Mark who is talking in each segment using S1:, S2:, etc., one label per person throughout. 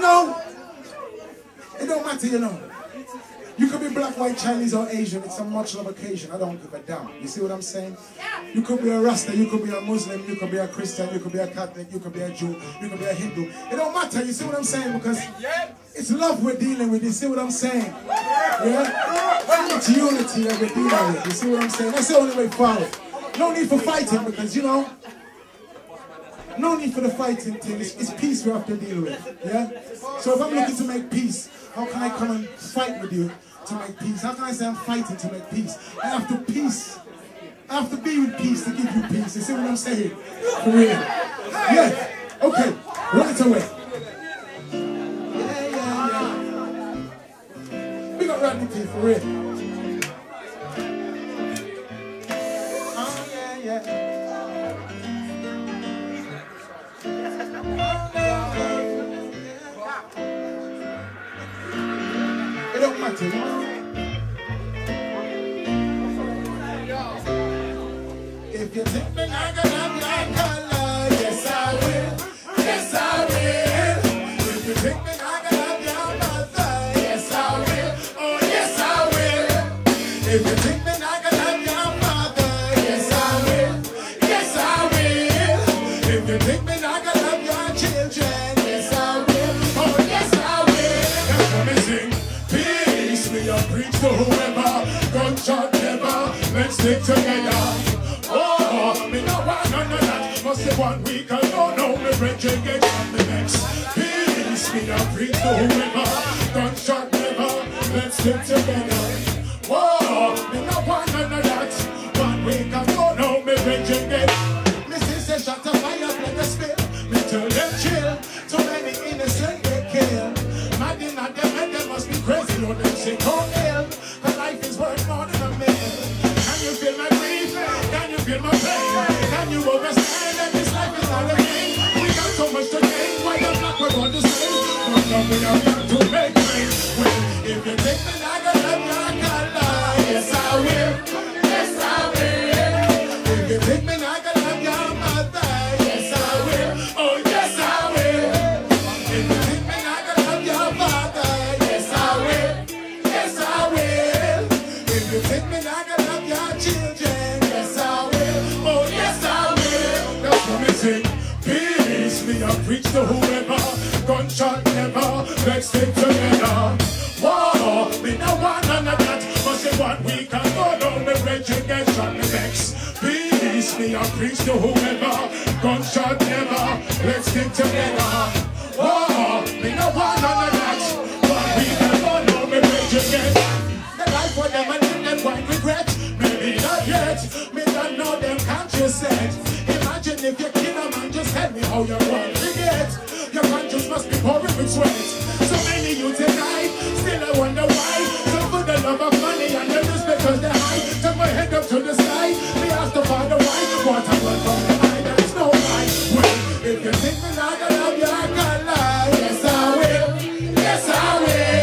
S1: know, it don't matter, you know. You could be black, white, Chinese, or Asian. It's a much love occasion. I don't give a damn. You see what I'm saying? You could be a Rasta, you could be a Muslim, you could be a Christian, you could be a Catholic, you could be a Jew, you could be a Hindu. It don't matter. You see what I'm saying? Because it's love we're dealing with. You see what I'm saying? Yeah? It's unity that we're dealing with. You see what I'm saying? That's the only way forward. No need for fighting because, you know, no need for the fighting thing. It's peace we have to deal with. Yeah? So if I'm looking to make peace, how can I come and fight with you to make peace? How can I say I'm fighting to make peace? I have to peace. I have to be with peace to give you peace. You see what I'm saying? For real. Yeah. Okay. Right away. Yeah. We got Rodney P for real. Oh, yeah. It don't matter, you know? If you think me not gonna have your color, yes I will, yes I will. If you think me not gonna have your mother, yes I will, oh yes I will. If you think me not gonna have your father, yes I will, yes I will. If you think me not gonna have your children, yes I will, oh yes I will. That's what me sing. Peace, me a preach to whoever, gunshot never, let's stick together. Me no want none of that. Must say 1 week ago, no, me brethren get on the next. Peace, me no preach to whoever. Gunshot never, let's stick together. Whoa, me no want none of that. 1 week ago, no, me brethren get. Me say shot a fire, let us spill. Me tell them chill. Too many innocent get killed. Mad in at them and they must be crazy. Or them sick or ill. Cause life is worth more than a meal. Can you feel my grief? Can you feel my pain? Can you understand that this life is not a game? We got so much to gain. Why the black we're going to say? But now we have got to make pain. Well, if you think that I got love your color, yes I will. Yes I will. If you think me not gonna love your mother, yes I will. Oh yes I will. If you think me not gonna love your father, yes I will. Yes I will. If you think me not gonna love your children, yes I will. Oh yes I will. That's what me sing. Peace, me a preach to whoever. Gunshot never, let's stick together. Whoa, me no want none of that. Must say 1 week ago, no, me brethren get shot me vex. Peace, me a preach to whoever. Gunshot never, let's stick together. Whoa, me no want none of that. 1 week ago, no, me brethren get. The life for them and live them quite regret. Maybe not yet, me don't know them conscious set. Imagine if you kill a man, just tell me how you're going to get. Your conscience must be pouring with sweat. So many you tonight, still I wonder why. So for the love of money and the respect because they're high. Turn my head up to the sky. Me ask the Father why. What I want from the eye, there's no lie. Well, if you think me not gonna love your color, yes I will. Yes I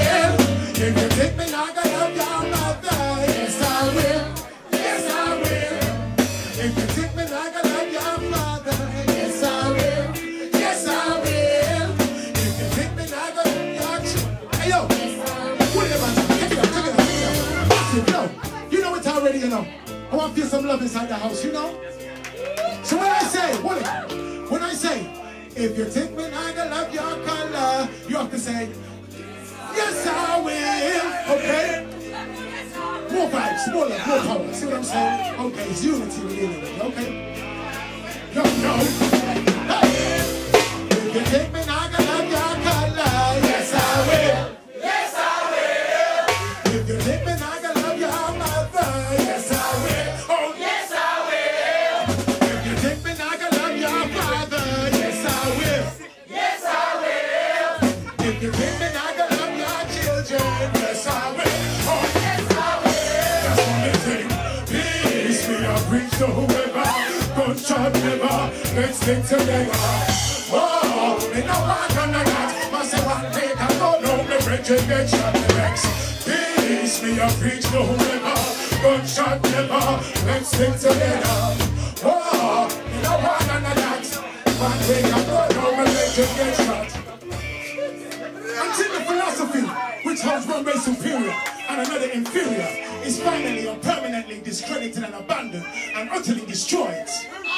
S1: will. If you think me not gonna love your mother, yes I will. Yes I will. If you think me not gonna love your father, yes I will. Yes I will. If you think me not gonna love your children, hey yo, whatever. Take it up. Massive, yo. You know it already, you know. I want to feel some love inside the house, you know. So when I say, if you think me not gonna love your color, you have to say, yes I will. Okay. More vibes, more love, more power. See what I'm saying? Okay, it's unity we're dealing with, okay? No. Hey. If you think me not gonna love your color, yes I will. Yes I will. If you think me not gonna love your mother, yes I will. Oh yes I will. If you think me not gonna love your father, yes I will. Yes I will. If you think me not gonna love your children, yes I will. Oh yes I will. Peace, me a preach to whoever. Gunshot never, let's stick together. Oh, me no want none of that. Must say 1 week ago, no, me brethren get shot me vex. Peace, me a preach to whoever. Gunshot never, let's stick together. Oh, me no want none of that. 1 week ago, no, me brethren get shot. inferior is finally and permanently discredited and abandoned and utterly destroyed. It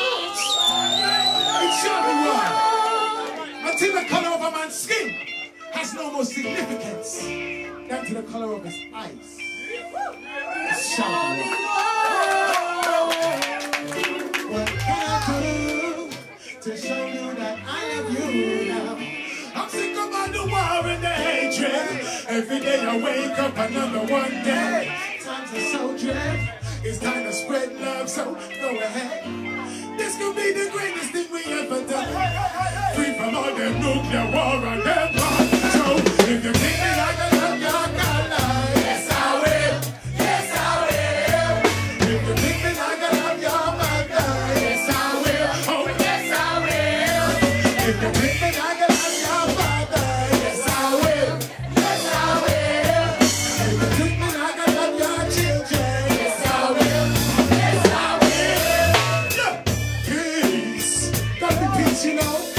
S1: shall be well until the color of a man's skin has no more significance than to the color of his eyes. It shall be well. What can I do to show you that I love you now? I'm sick about the war and the hatred. Every day I wake up another one day. Times are so dread. It's time to spread love, so go ahead. This could be the greatest thing we ever done. Free from all the nuclear war and them bombs. So if you think me like I love your color, yes I will, yes I will. If you think me like I love your mother, yes I will, oh yes I will. If you think me like I love your father, yes I will, yes I will. If you think me like I love your children, yes I will, yes I will. Yeah. Peace, gotta be peace, you know.